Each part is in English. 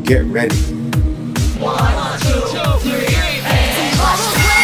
Get ready. 1, 2, 3, and bust it.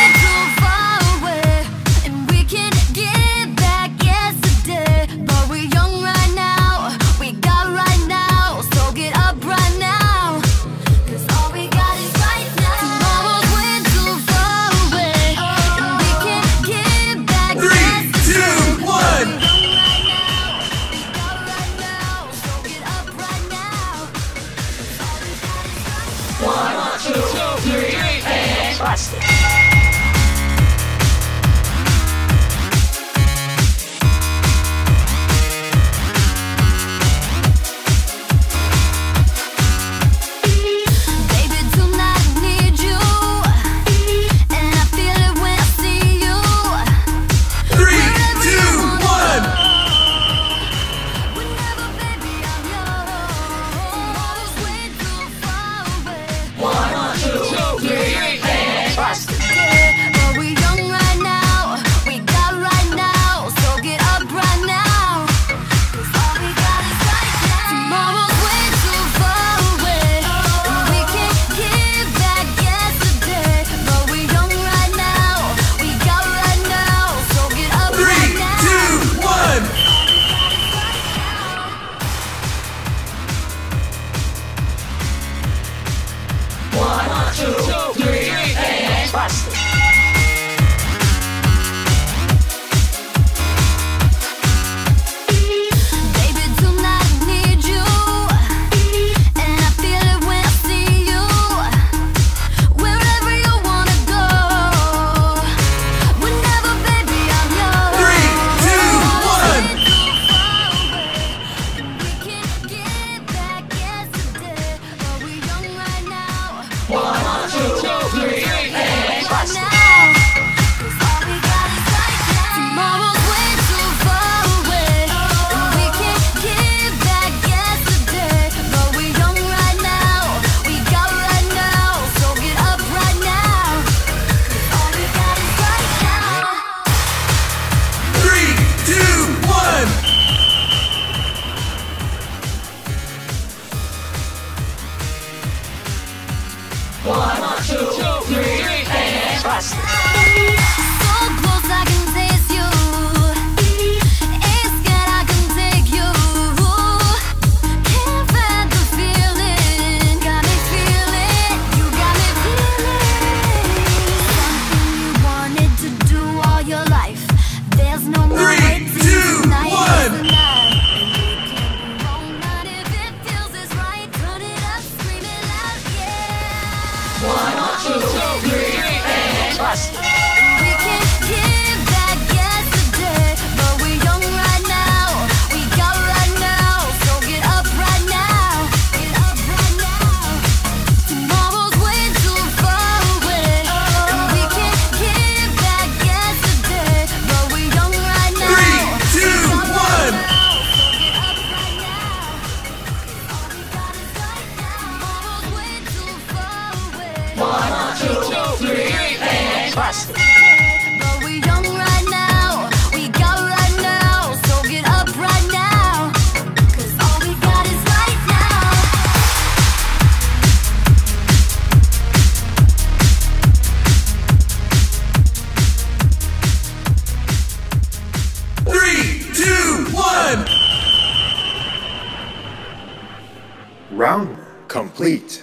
Round complete.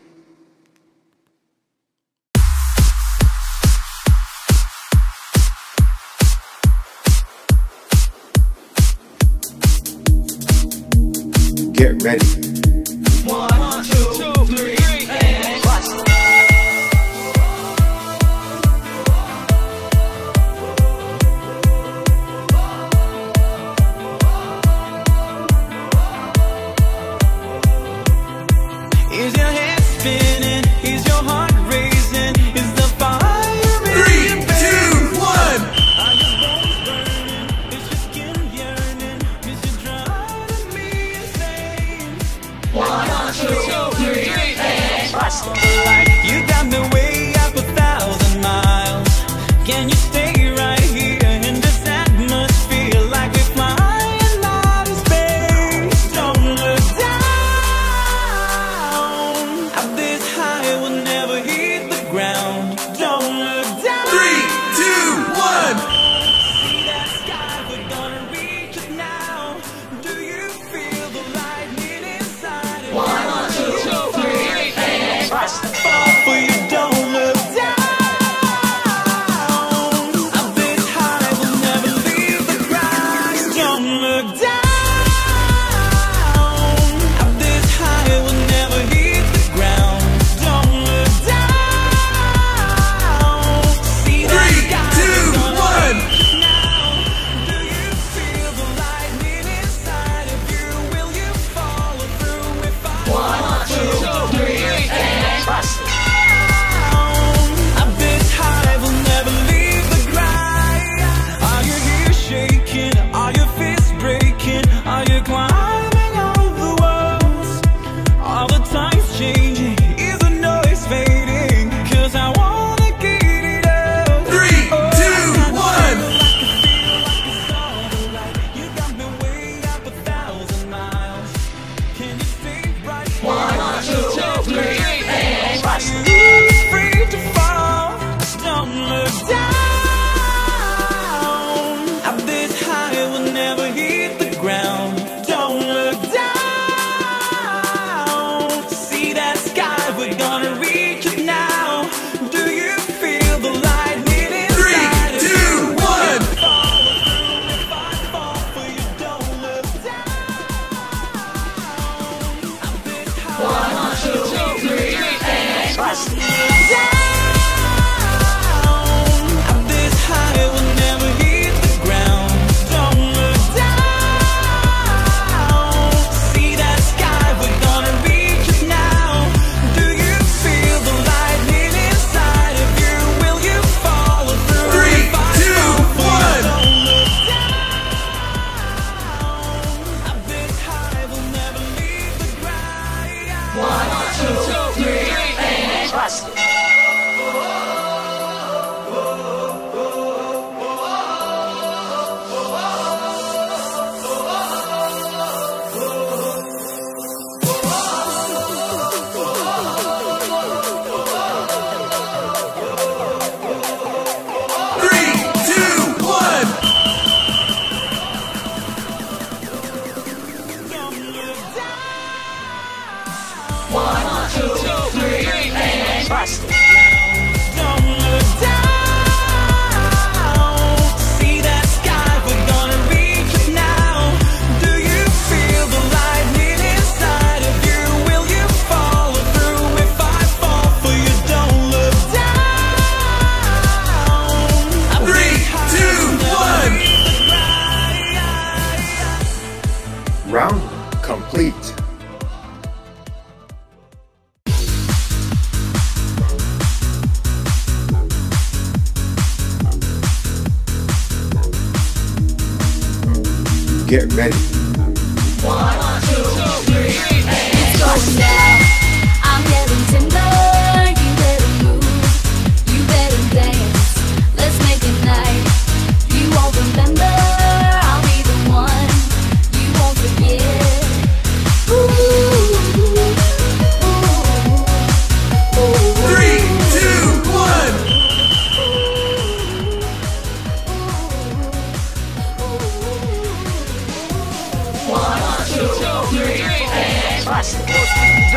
Get ready. 1, 2, 3, and bust it. Is your head spinning? Is your heart racing? Is the fire in your belly? 3, 2, 1. Are your bones burning? Is your skin yearning? Is you driving me insane? 1, 2, 3, and bust it. Like you got me way up 1,000 miles. Can you stay right here in this atmosphere like we're flying out of space? Don't look down. Trust me. Up this high, we'll never hit the ground. Don't look down. See that sky, we're gonna reach it now. Do you feel the lightning inside of you? Will you follow through? 3, 2, 1. Don't look down. Up this high, we'll never leave the ground. 1, 2, 3, and trust me. Trust me. Don't look down. See that sky, we're gonna reach it now. Do you feel the lightning inside of you? Will you follow through if I fall for you? Don't look down. 3, 2, 1. Round complete. Get ready. 1, 2, 3, and it's going down. I'm getting timber, you better move, you better dance. Let's make a night. You won't remember, I'll be the one you won't forget. Ooh, ooh, ooh. 3, 2, 1. Trust me.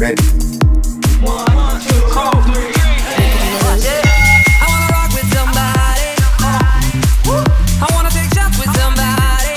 ready. 1, 2, 3. I wanna rock with somebody. I wanna take shots with somebody.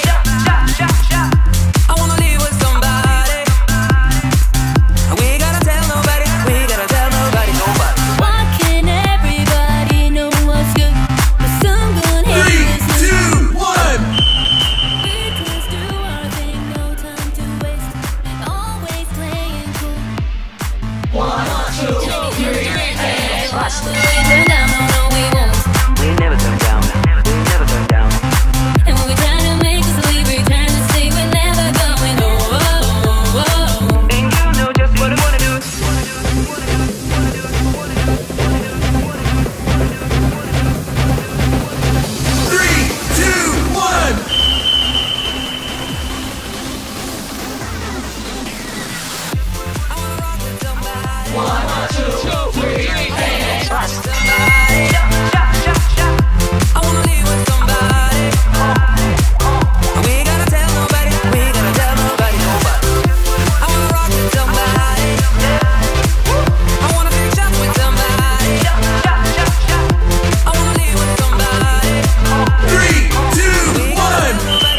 I wanna live with somebody. We gotta tell nobody. We gotta tell nobody. Nobody. Why can't everybody know what's good? But some good 3, haters 2, 1. We just do our thing, no time to waste, and always playing cool. 1, 2, 3. We turn down, no, we won't. We never turn down. We never turn down. And when we try to make us leave, return to see we're never going home. And you know just what I wanna do. 3, 2, 1. I wanna rock with somebody. 1, 2, 3. Somebody. I wanna live with somebody. We gotta tell nobody. We gotta tell nobody. Nobody. I wanna rock with somebody. I wanna take shots with somebody. I wanna live with somebody. 3, 2, 1.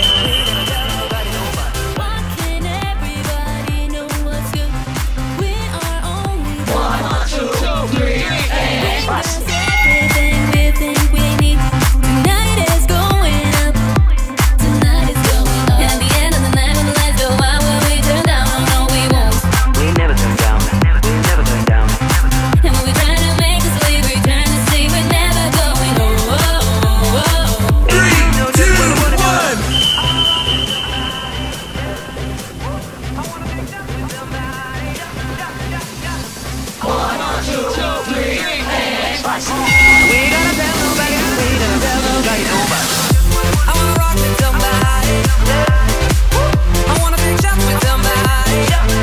Why can't everybody know what's good? We are only 1, 2, 3. everything we think we need. Tonight is going up. Tonight is going up. And at the end of the night, when the lights go out, will we turn down? No, we won't. We never turn down. We never turn down. And when we try to make us leave, return to see we're never going home. 3, 2, 1. We gotta tell nobody. We gotta tell nobody. Nobody. I wanna rock with somebody. I wanna take shots with somebody.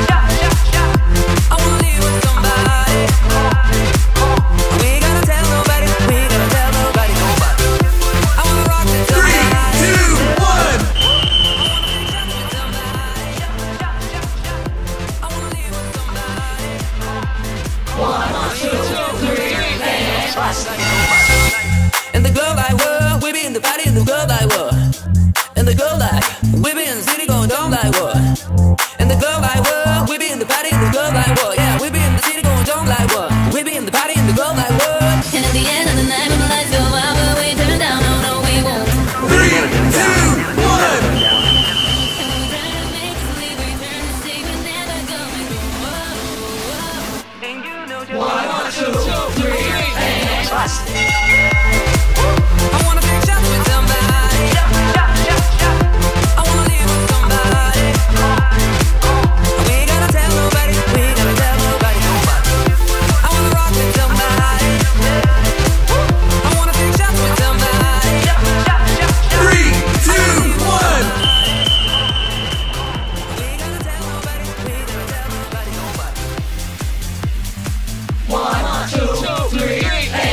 I wanna live with somebody. We gotta tell nobody. We gotta tell nobody. Nobody. I wanna rock with 3, somebody. 2, 1. I wanna live with somebody. 1, 2, 3. In the club like what? We be in the party in the club like what? In the club like we be in the city going dumb like what? In the club like what? We be in the party in the club like what? Yeah, we be in the city going dumb like what? We be in the party in the club like what? And at the end of the night, when the lights go out, will we turn down? No, we won't. 3, 2, 1. And when we try to make us leave, return to see we're never going home. And you know just 1, 2, 3. I wanna take shots with somebody. I wanna live with somebody. We gotta tell nobody. We gotta tell nobody. Nobody. I wanna rock with somebody. I wanna take shots with somebody. 3, 2, 1. We gotta tell nobody. We gotta tell nobody. Nobody. 1, 2, 3.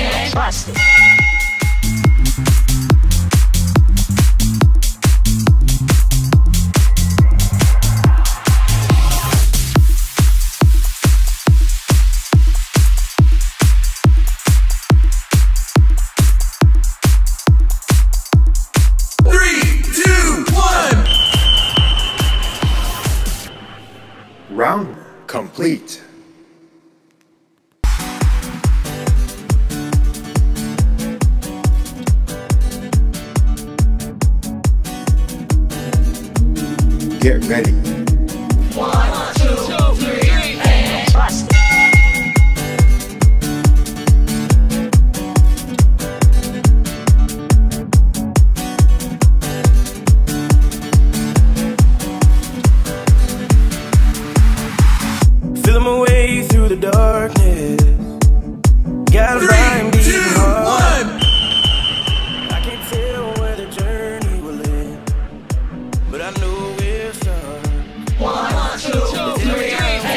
Round complete. Get ready. 1, 2, 3. Feeling my way through the darkness. Gotta 3, find 2, deep heart. 1. I can't tell where the journey will end, but I know we'll start. 1, 2, 3.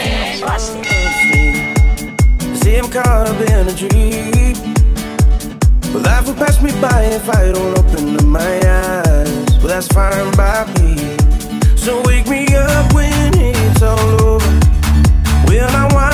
See, I'm caught up in a dream, but life will pass me by if I don't open up my eyes. Well, that's fine by me. So wake me up when it's all over. When I want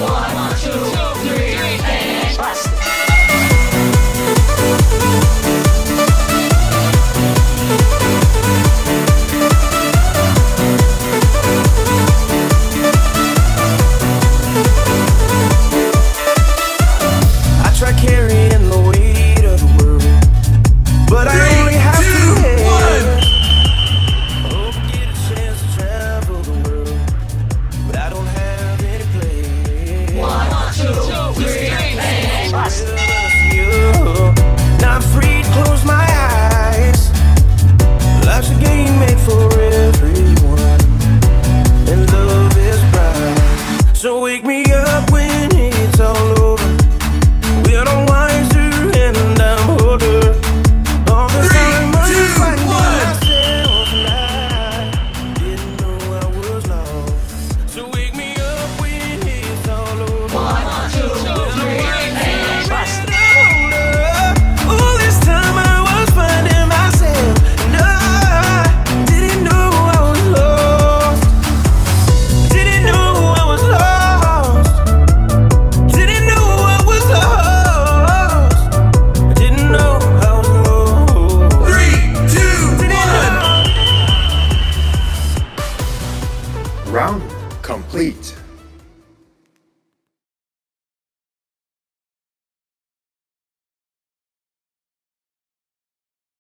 I try carrying the weight of the world, but I only have two hands. I hope I get a chance to travel the world, but I don't have any place. 1, 2, 3, and trust you. Now I'm free to close my eyes. Life's a game made for everyone, and love is bright. So wake me up when it's all over. We're no wiser and I'm older. All the time I was finding myself and I didn't know I was lost. So wake me up when it's all over. 1, 2, 3, and trust. All this time I was finding myself and I didn't know I was lost. Didn't know I was lost. Didn't know I was lost. I didn't know I was lost. 3, 2, Didn't 1. Round complete.